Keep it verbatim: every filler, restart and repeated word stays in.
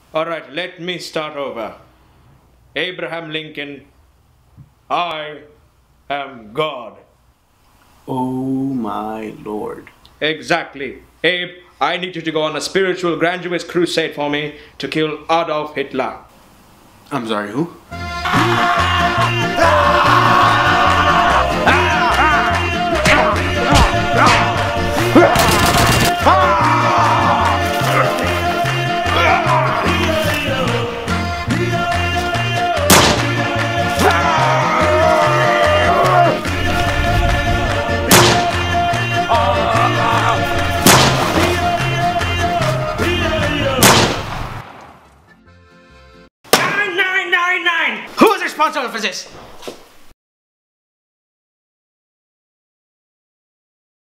Alright, let me start over. Abraham Lincoln, I am God. Oh my lord. Exactly. Abe, I need you to go on a spiritual grandiose crusade for me to kill Adolf Hitler. I'm sorry, who? Who is responsible for this?